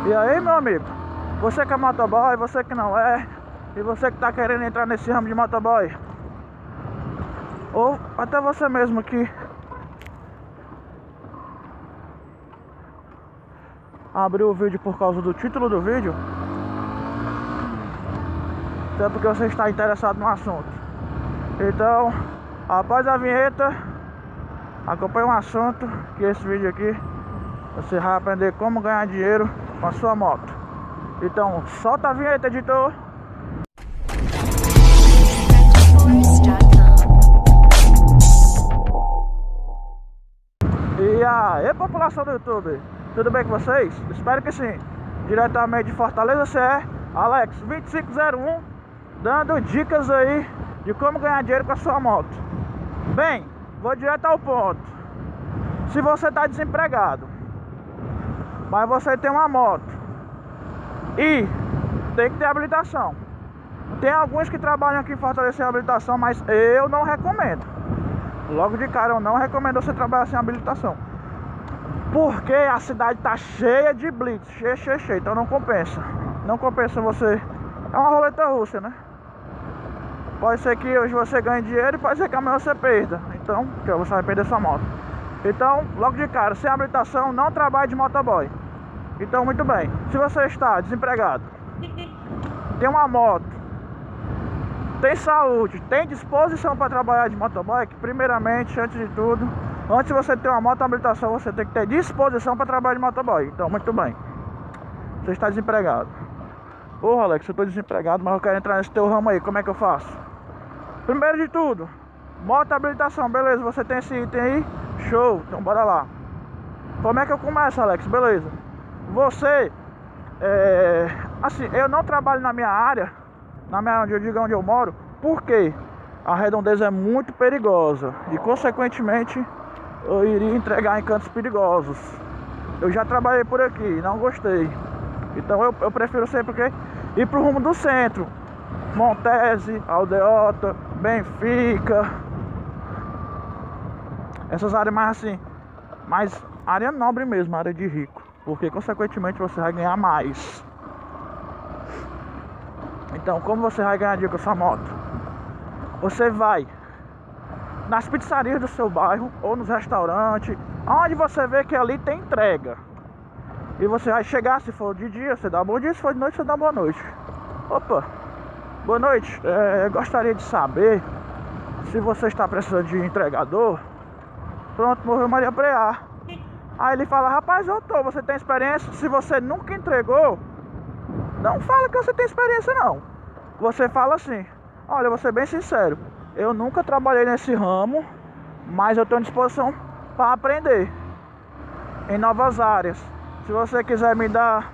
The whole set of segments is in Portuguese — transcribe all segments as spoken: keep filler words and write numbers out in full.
E aí, meu amigo, você que é motoboy, você que não é, e você que tá querendo entrar nesse ramo de motoboy, ou até você mesmo que abriu o vídeo por causa do título do vídeo, até porque você está interessado no assunto. Então, após a vinheta, acompanhe um assunto, que esse vídeo aqui você vai aprender como ganhar dinheiro com a sua moto. Então, solta a vinheta, editor. E aí, população do YouTube, tudo bem com vocês? Espero que sim. Diretamente de Fortaleza, C E, Alex vinte e cinco zero um, dando dicas aí de como ganhar dinheiro com a sua moto. Bem, vou direto ao ponto. Se você está desempregado, mas você tem uma moto e tem que ter habilitação. Tem alguns que trabalham aqui em Fortaleza sem habilitação, mas eu não recomendo. Logo de cara, eu não recomendo você trabalhar sem habilitação, porque a cidade tá cheia de blitz, cheia, cheia, cheia. Então não compensa. Não compensa você. É uma roleta russa, né? Pode ser que hoje você ganhe dinheiro e pode ser que amanhã você perda. Então, que você vai perder sua moto. Então, logo de cara, sem habilitação, não trabalhe de motoboy. Então, muito bem. Se você está desempregado, tem uma moto, tem saúde, tem disposição para trabalhar de motoboy, que primeiramente, antes de tudo, antes de você ter uma moto, uma habilitação, você tem que ter disposição para trabalhar de motoboy. Então, muito bem. Você está desempregado. Ô, Alex, eu estou desempregado, mas eu quero entrar nesse teu ramo aí. Como é que eu faço? Primeiro de tudo, moto, habilitação. Beleza, você tem esse item aí? Show. Então, bora lá. Como é que eu começo, Alex? Beleza. Você, é... assim, eu não trabalho na minha área, na minha área onde eu digo onde eu moro, porque a redondeza é muito perigosa e, consequentemente, eu iria entregar em cantos perigosos. Eu já trabalhei por aqui, não gostei. Então eu, eu prefiro sempre que ir pro rumo do centro. Montese, Aldeota, Benfica. Essas áreas mais assim, mais área nobre mesmo, área de rico. Porque consequentemente você vai ganhar mais. Então, como você vai ganhar dinheiro com a sua moto? Você vai nas pizzarias do seu bairro ou nos restaurantes, onde você vê que ali tem entrega. E você vai chegar, se for de dia, você dá bom dia, se for de noite, você dá boa noite. Opa, boa noite, é, gostaria de saber se você está precisando de entregador. Pronto, morreu Maria Preá. Aí ele fala, rapaz, eu tô, você tem experiência? Se você nunca entregou, não fala que você tem experiência não. Você fala assim, olha, eu vou ser bem sincero, eu nunca trabalhei nesse ramo, mas eu tenho disposição para aprender em novas áreas. Se você quiser me dar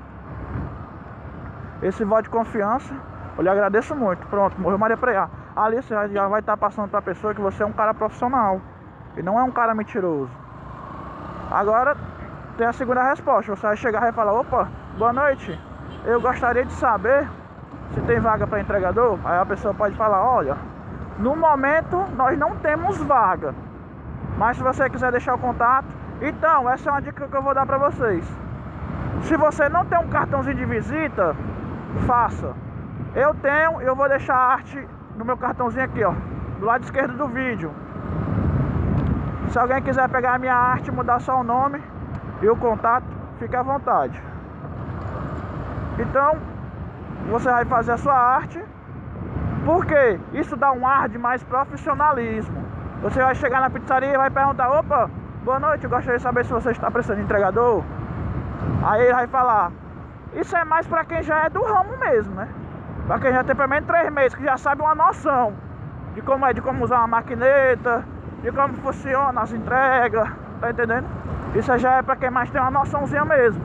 esse voto de confiança, eu lhe agradeço muito. Pronto, morreu Maria Preá. Ali você já vai estar passando para a pessoa que você é um cara profissional e não é um cara mentiroso. Agora tem a segunda resposta. Você vai chegar e falar, opa, boa noite, eu gostaria de saber se tem vaga para entregador. Aí a pessoa pode falar, olha, no momento nós não temos vaga, mas se você quiser deixar o contato, então essa é uma dica que eu vou dar para vocês. Se você não tem um cartãozinho de visita, faça. Eu tenho, eu vou deixar a arte do meu cartãozinho aqui, ó, do lado esquerdo do vídeo. Se alguém quiser pegar a minha arte, mudar só o nome e o contato, fique à vontade. Então, você vai fazer a sua arte, porque isso dá um ar de mais profissionalismo. Você vai chegar na pizzaria e vai perguntar, opa, boa noite, eu gostaria de saber se você está precisando de entregador. Aí ele vai falar, isso é mais para quem já é do ramo mesmo, né? Para quem já tem pelo menos três meses, que já sabe uma noção de como é, de como usar uma maquineta, de como funciona as entregas, tá entendendo? Isso já é para quem mais tem uma noçãozinha mesmo.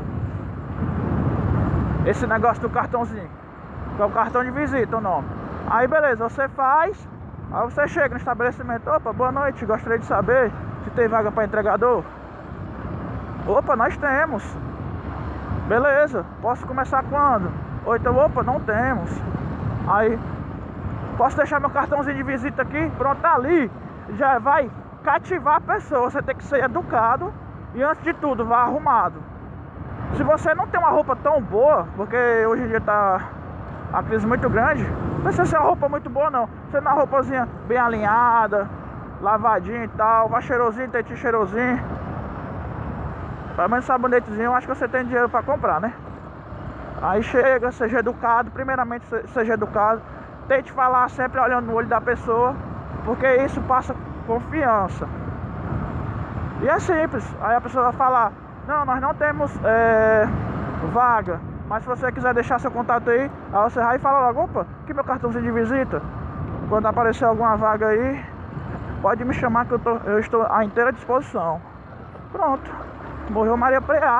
Esse negócio do cartãozinho, que é o cartão de visita, o nome. Aí beleza, você faz, aí você chega no estabelecimento, opa, boa noite, gostaria de saber se tem vaga para entregador. Opa, nós temos. Beleza, posso começar quando? Ou então, opa, não temos. Aí, posso deixar meu cartãozinho de visita aqui? Pronto, tá ali. Já vai cativar a pessoa. Você tem que ser educado e, antes de tudo, vá arrumado. Se você não tem uma roupa tão boa, porque hoje em dia tá a crise muito grande, não precisa ser uma roupa muito boa não. Você dá uma roupazinha bem alinhada, lavadinha e tal, vai cheirosinho, tem cheirosinho. Pelo menos sabonetezinho, eu acho que você tem dinheiro pra comprar, né? Aí chega, seja educado, primeiramente seja educado. Tente falar sempre olhando no olho da pessoa, porque isso passa confiança. E é simples, aí a pessoa vai falar: não, nós não temos é, vaga, mas se você quiser deixar seu contato aí, aí você vai e fala logo: opa, aqui meu cartãozinho de visita. Quando aparecer alguma vaga aí, pode me chamar que eu, tô, eu estou à inteira disposição. Pronto, morreu Maria Preá.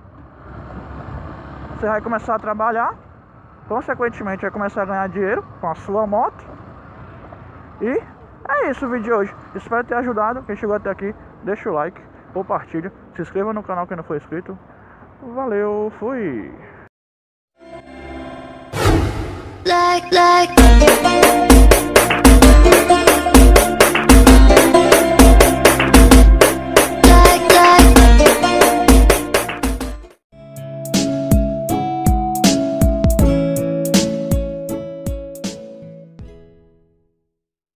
Você vai começar a trabalhar, consequentemente vai começar a ganhar dinheiro com a sua moto. E é isso o vídeo de hoje. Espero ter ajudado. Quem chegou até aqui, deixa o like, compartilha, se inscreva no canal quem não for inscrito. Valeu, fui! Like, like